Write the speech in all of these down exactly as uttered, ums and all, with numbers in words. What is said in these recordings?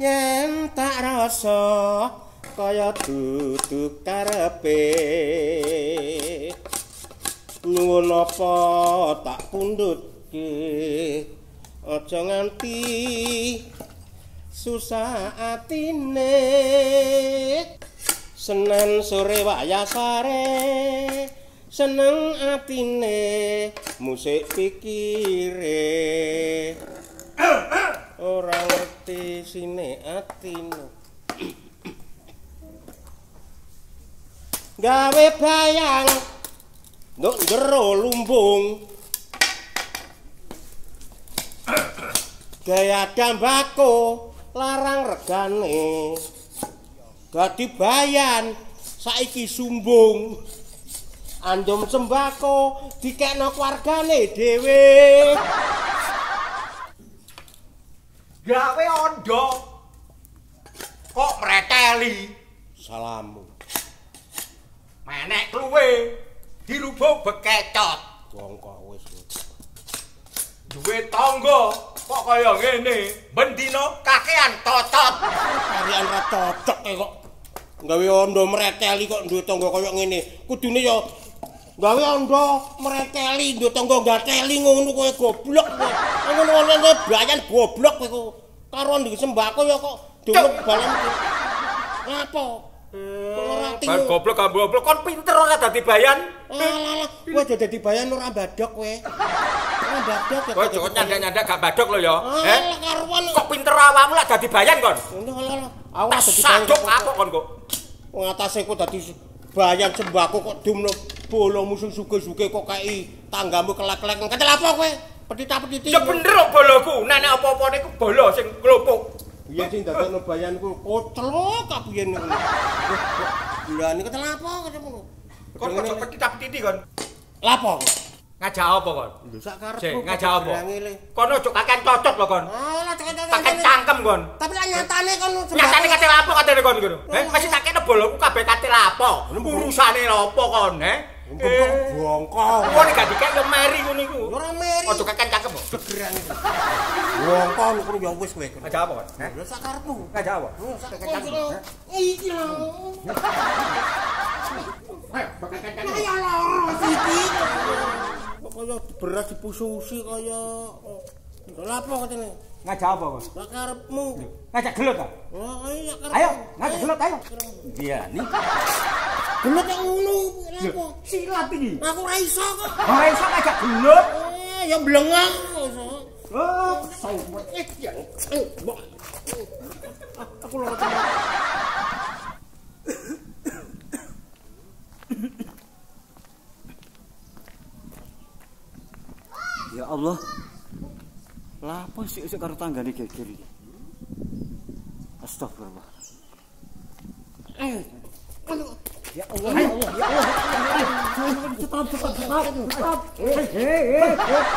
yen tak rasa kaya dudu karepe nyuwun apa tak pundhutke aja nganti susah atine Senen sore wayah sare seneng atine musik pikire ora ngerti sine atine gawe bayang nduk jero lumbung gaya dambako larang regane gadi bayan saiki sumbung andom sembako dikekno keluargane dhewe gawe ondo kok mreteli salamu menek kluwe dirubuk bekecot bongko wis duwe tangga kok kaya ngene bendina kakean cocot karian ra cocok e kok gawe ondo mreteli kok duwe tangga kaya ngene kudune ya gawe ondo mreteli duwe tangga gateli ngono kowe goblok kowe ngono bayan goblok kowe karo ndek sembako ya kok duluk balan apa Ban goblok kan goblok kon pinter ora dadi bayan. Alah, kowe aja dadi bayan ora badok kowe. Ora badok ya. Kowe aja nyandak-nyandak gak badok lho ya. Eh, karuan kok pinter awakmu lak dadi bayan kon. Alah, awak dadi bayan. Sadok kapok kon kok. Wong atase kok dadi bayan sembako kok dumno bolomu sing suge-suge kok kei tanggamu kelek-kelek. Ketel apa kowe? Petita-petiti. Ya bener kok boloku. Nenek apa-apa niku bolo sing klopok. Iya sing dadekno bayanku kocelok kabiyen niku. Lah niku ketel apa ketemu? Kon kok petita-petiti kon. Lapo? Ngajak apa kon? Lho sak karepku. Sik, ngajak apa? Kon ojo kakean cocot lho kon. Alah cocot. Kakean cangkem kon. Tapi lah nyatane kon nyatane katel apa katene kon ngono. Heh, mesti tak kene boloku kabeh katel apa? Urusane apa kon, heh? Eh, bongkong. Kok nek gak dikek yo meri ngono iku. Ora meri. Ojo kakean cangkem kok. Gegeran iki. Bongkong niku ya wis kowe. Ngajak apa kon? Heh? Lho sak karepmu. Ngajak apa? Kakean cangkem. Iki lho. Ayo, kakean cangkem. Ya loro iki. Kaya beras dipususi kaya lha apa katene? Ngajak apa kon? Sak karepmu. Ngajak gelut ta? Oh, iya karep. Ayo, ngajak gelut ayo. Iya, nih. Gelut yang ngono apa? Silat iki. Aku ora iso kok. Ora iso ngajak gelut. Eh, ya blengong. Oh, sawet iki ya. Aku lho Ya Allah. Lah apa sih sik karo tanggane geger iki? Astagfirullah. Eh. Ya Allah, ya Allah, ya Allah. Cepat, cepat, cepat. Eh, eh, eh.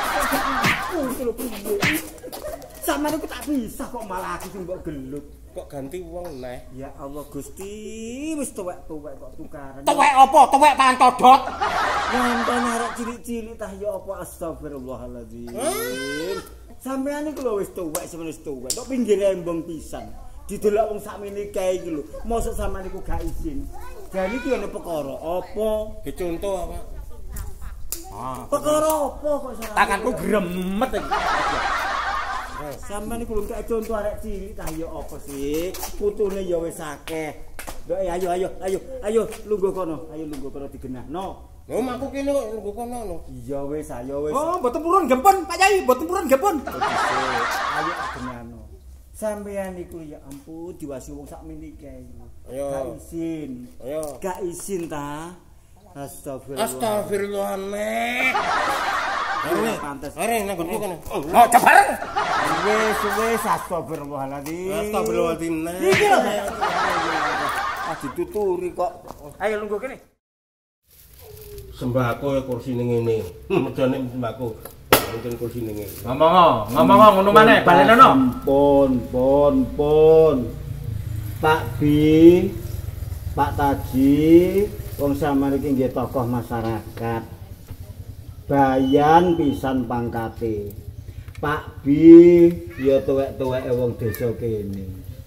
Sama niku tak bisa kok malah aku sing mbok gelut. Kok ganti wong neh? Ya Allah Gusti, wis tuwek-tuwek kok tukaran. Tuwek apa? Tuwek pangan todot. Nonton arek cilik-cilik tah ya apa astagfirullahaladzim. Sampeyan iku lho wis tuwek semenes tuwek. Kok pinggir embong pisan. Didelok wong sakmene kae iki lho. Mosok sampeyan iku gak izin. Jadi iki ana perkara apa? Ge contoh apa? Ah, perkara apa kok sampeyan? Tanganku gremet iki. Sampeyan iku lho kaya contoh arek cilik tah ya apa sih? Putune ya wis akeh. Nduk ayo ayo ayo ayo lungguh kono. Ayo lungguh kono digenahno. Lho aku kene kok lungguh kono lho. Iya wis ayo wis. Oh, mboten purun gempon, Pak Yai, mboten purun gempon. Ayo digenahno. Sampeyan iku ya ampun diwasi wong sakmene kae. Ayo. Gak izin. Ayo. Gak izin ta? Astagfirullah. Astagfirullah nek. Are pantes. Are nang nggonku kene. Oh, cebar. Wis wis astagfirullahaladzim. Astagfirullahaladzim nek. Iki lho. Ah dituturi kok. Ayo lungguh kene. Sembako ya kursi ning ngene. Medane sembako. Mungkin kursi ning ngene. Ngomong, ngomong ngono maneh, balenono. Pun, pun, pun. Pak Bi, Pak Taji, wong sampeyan iki nggih tokoh masyarakat. Bayan pisan pangkate. Pak Bi ya tuwek-tuweke wong desa kene.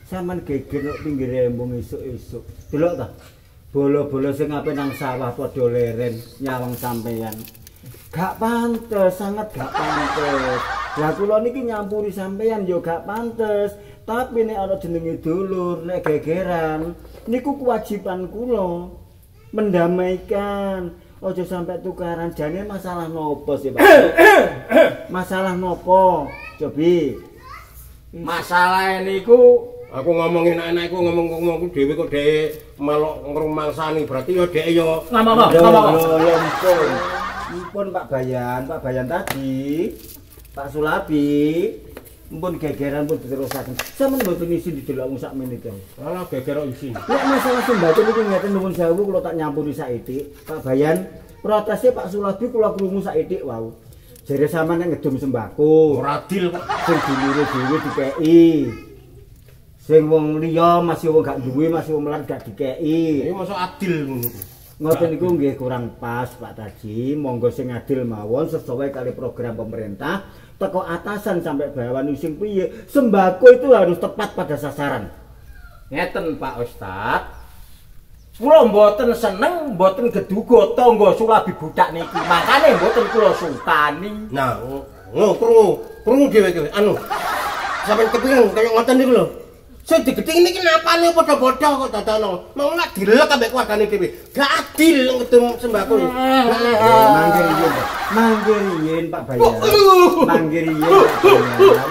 Sampeyan geger nek pinggir embung esuk-esuk. Delok ta? Bola-bola sing ape nang sawah padha leren nyawang sampeyan. Gak pantes, sangat gak pantes. Lah kula niki nyampuri sampeyan yo gak pantes. Tapi nek ana jenenge dulur, nek gegeran, niku kewajiban kula mendamaikan. Ojo sampai tukaran. Jane masalah nopo sih, Pak? Masalah nopo? Cobi. Masalah niku aku ngomongin enak-enak iku ngomong-ngomong dhewe kok dhewe melok ngrumangsani berarti ya dhek ya ngomong ngomong ya ampun. Ampun Pak Bayan, Pak Bayan tadi Pak Sulabi mpun gegeran pun diterusaken. Sampeyan mboten isi didelok sak menit to. Alah geger kok isi. Nek masalah sembako niku ngeten nuwun sewu kula tak nyampuri saiki. Pak Bayan, protese Pak Sulabi kula krungu saiki wau. Jare sampeyan nek ngedum sembako, Ora adil kok. sing dulure dhewe dikeki. Sing wong liya masih wong gak duwe, masih wong melar gak dikeki. Iki mosok adil ngono ku. Ngoten niku nggih kurang pas Pak Taji. Monggo sing adil mawon sesuai kali program pemerintah. Teko atasan sampai bawahan sing piye, sembako itu harus tepat pada sasaran. Ngeten Pak Ustad. Kula mboten seneng, mboten geduga tangga Sulabi budak niki. Makane mboten kula sukani. Nah, ngono krungu, krungu dhewe-dhewe. Anu. Sampeyan kepingin kaya ngoten niku lho. Sing digedhi niki napane padha-padha kok dadono. Mau nak dilek ambek keluargane dhewe. Gak adil ngedum sembako. Mangke riyen, mangke riyen Pak Bayan. Mangke riyen Pak Bayan.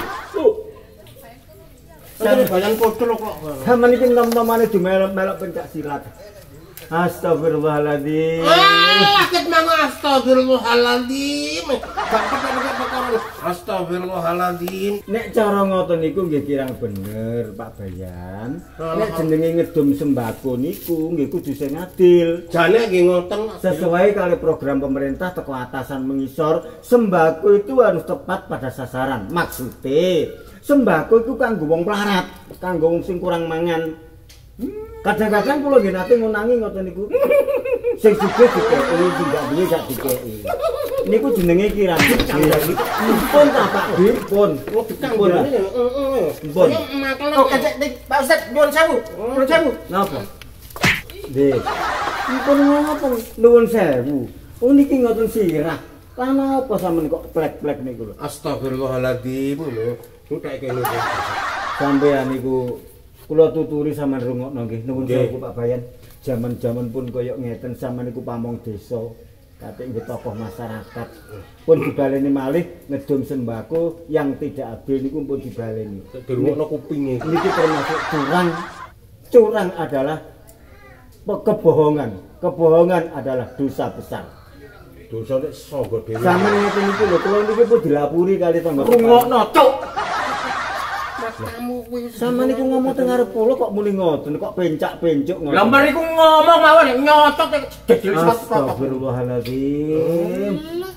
Sampe bayan podol kok. Sampeyan iki nom-nomane dimelok-melok pencak silat. Astagfirullahaladzim. Ah, akit mang astagfirullahaladzim. Gak petek-petek perkara. Astagfirullahaladzim. Nek cara ngoten niku nggih kirang bener Pak Bayan. Nek jenenge ngedum sembako niku nggih kudu sing adil. Jane nggih ngoten. Sesuai kali program pemerintah teko atasan mengisor, sembako itu harus tepat pada sasaran. Maksudnya sembako itu kanggo wong pelarat, kanggo wong sing kurang mangan. Kadang-kadang kula nggih nate ngunangi ngoten niku. Sing sugih dikeki, sing gak duwe gak dikeki. Niku jenenge kirang. Pun ta Pak Di, pun. Oh, dikang bolane. Heeh. Pun. oh kecek Pak Ustad nyuwun sewu nyuwun sewu Napa? Nggih. Pun ngoten nuwun sewu. Oh niki ngoten sirah. Lah napa sampean kok plek-plek niku lho? Astagfirullahaladzim lho. Kutek kene. Sampeyan niku kula tuturi sampean rungokno nggih. Nuwun sewu Pak Bayan. Jaman-jaman pun kaya ngeten sampean niku pamong desa. Katik nggih tokoh masyarakat. Pun dibaleni malih ngedum sembako yang tidak adil niku pun dibaleni. Dirungokno kupinge. Niki termasuk curang. Curang adalah kebohongan. Kebohongan adalah dosa besar. Dosa nek sangga dhewe. Sampeyan ngeten niku lho, kula niki pun dilapuri kali tangga. rungokno cuk Matamu kuwi. Sampeyan niku ngomong teng ngarep kula kok muni ngoten, kok pencak-pencuk ngoten. lah mriku ngomong mawon nyotot gegil Astagfirullahaladzim.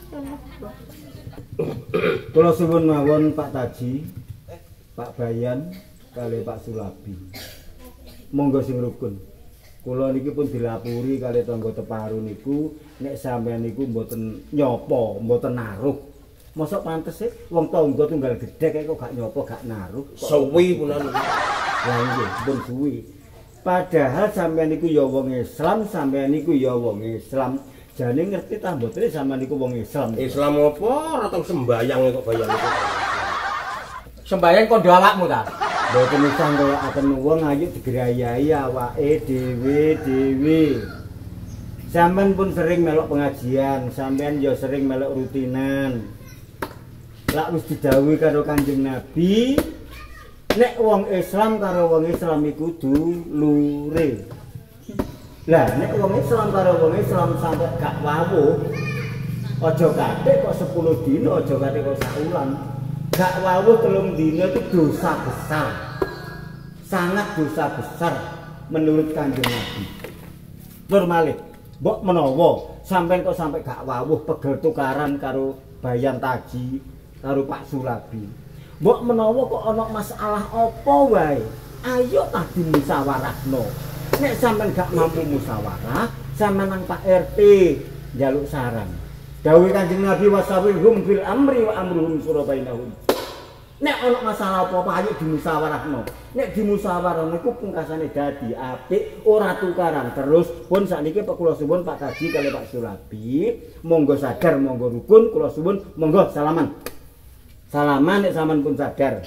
Kula suwun mawon Pak Taji, Pak Bayan, kali Pak Sulabi. Monggo sing rukun. Kula niki pun dilapuri kali tangga teparu niku nek sampeyan niku mboten nyopo, mboten naruh. Mosok pantes sih wong tangga tunggal gedhe kok gak nyopo, gak naruh. Suwi punan. Lah nggih, pun suwi. Padahal sampeyan niku ya wong Islam, sampeyan niku ya wong Islam. Jane ngerti ta mboten sampeyan niku wong Islam. Islam apa ora tau sembayang kok bayang itu. sembayang kondo awakmu ta Mboten usah ngelakaken wong ayo digrayai awake dhewe-dhewe. Sampeyan pun sering melok pengajian, sampeyan ya sering melok rutinan. Lak wis didhawuhi karo Kanjeng Nabi, nek wong Islam karo wong Islam iku dulure. Lah nek wong Islam karo wong Islam sampe gak wawuh, aja kathik kok sepuluh dina, aja kathik kok sak wulan. Gak wawuh telung dina itu dosa besar. Sangat dosa besar menurut Kanjeng Nabi. Tur malih, mbok menawa sampean kok sampai gak wawuh pegel tukaran karo Bayan Taji, karo Pak Sulabi. Mbok menawa kok ana masalah apa wae, ayo tah dimusyawarahno. Nek sampean gak mampu musyawarah, sampean nang Pak R T njaluk saran. Dawuh Kanjeng Nabi wasawirhum fil amri wa amruhum sura bainahum. Nek ana masalah apa-apa ayo dimusyawarahno. Nek dimusyawarahno iku pungkasane dadi apik, ora tukaran. Terus pun sakniki Pak kula suwun Pak Kaji kali Pak Sulabi, monggo sadar, monggo rukun, kula suwun monggo salaman. Salaman nek sampean pun sadar.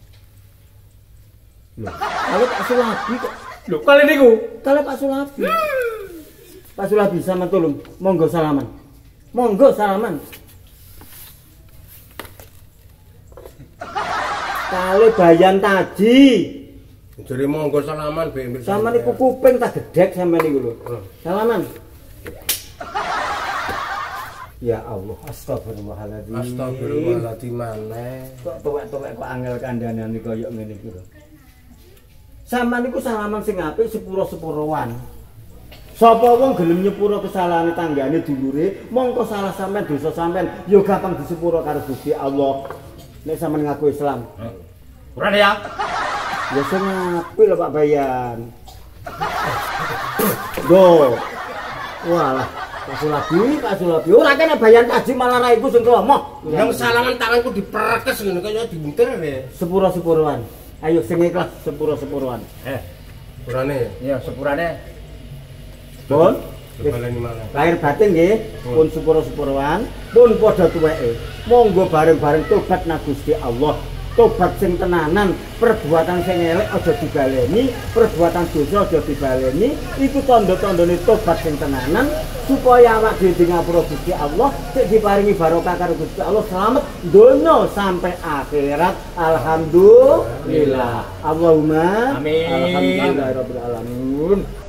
Lho, kalau Pak Sulabi kok Lho, kali niku. kalau Pak Sulabi. Pak Sulabi sama tolong, monggo salaman. Monggo salaman. Kali bayan taji. Jadi monggo salaman be. Sama niku kuping tak gedek sama niku lho. Salaman. Ya Allah, astagfirullahaladzim. Astagfirullahaladzim maneh. Kok tuwek-tuwek kok angel kandhanan kaya ngene iki lho. Sama niku salaman sing apik sepuro-sepuroan. Sapa wong gelem nyepuro kesalahane tanggane dulure, mongko salah sampean dosa sampean ya gampang disepuro karo Gusti Allah. Nek sampean ngaku Islam. Ora ya. Ya sing apik lho Pak Bayan. Go. Walah, Pak Sulabi, Pak Sulabi. Ora kene Bayan kaji malah ra iku sing klomo. Yang salaman tanganku diperekes ngene kaya diuntir ya. Sepuro-sepuroan. Ayo sing ikhlas sepuro-sepuroan. Eh, Sepurane. iya sepurane. Pun Baleni maneh. lahir batin nggih, pun sepuro-sepuroan, pun padha tuweke. Monggo bareng-bareng tobat nang Gusti Allah. Tobat sing tenanan, perbuatan sing elek aja dibaleni, perbuatan dosa aja dibaleni. Iku tanda-tandane tobat sing tenanan supaya awak dhewe di ngapura Gusti Allah sik diparingi barokah karo Gusti Allah selamat donya sampai akhirat. Alhamdulillah. Allahumma Amin. Alhamdulillahirabbil alamin.